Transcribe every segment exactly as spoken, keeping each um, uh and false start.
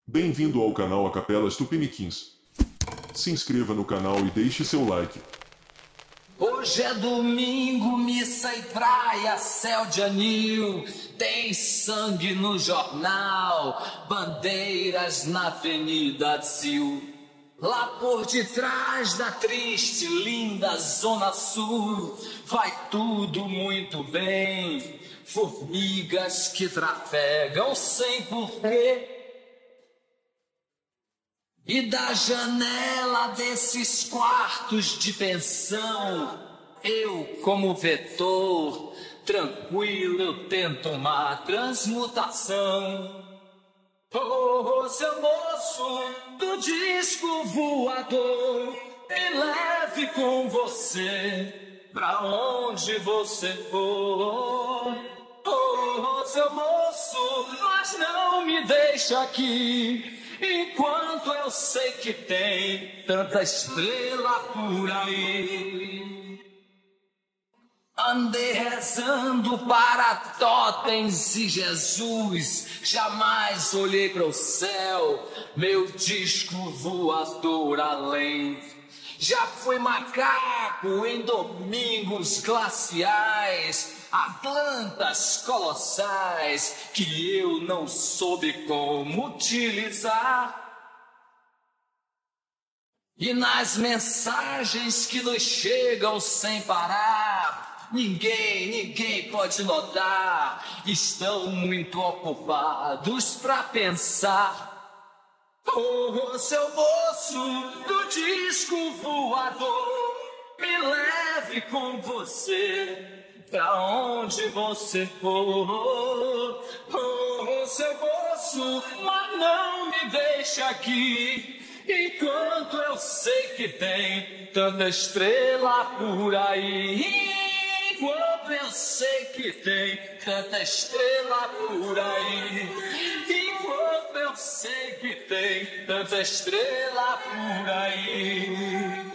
Bem-vindo ao canal A Capelas Tupiniquins. Se inscreva no canal e deixe seu like. Hoje é domingo, missa e praia, céu de anil. Tem sangue no jornal, bandeiras na Avenida Sil. Lá por detrás da triste, linda Zona Sul, vai tudo muito bem. Formigas que trafegam sem porquê. E da janela desses quartos de pensão, eu, como vetor, tranquilo, eu tento uma transmutação. Oh, seu moço do disco voador, me leve com você pra onde você for. Oh, seu moço, mas não me deixa aqui, enquanto eu sei que tem tanta estrela por aí. Andei rezando para totens e Jesus, jamais olhei para o céu, meu disco voador além. Já fui macaco em domingos glaciais, Atlantas colossais que eu não soube como utilizar. E nas mensagens que nos chegam sem parar, ninguém, ninguém pode notar, estão muito ocupados pra pensar. Oh, seu moço do disco voador, me leve com você pra onde você for. Oh, seu moço, mas não me deixe aqui, enquanto eu sei que tem tanta estrela por aí. Enquanto eu sei que tem tanta estrela por aí. Enquanto eu sei que tem tanta estrela por aí.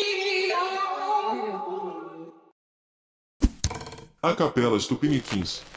A Capelas Tupiniquins.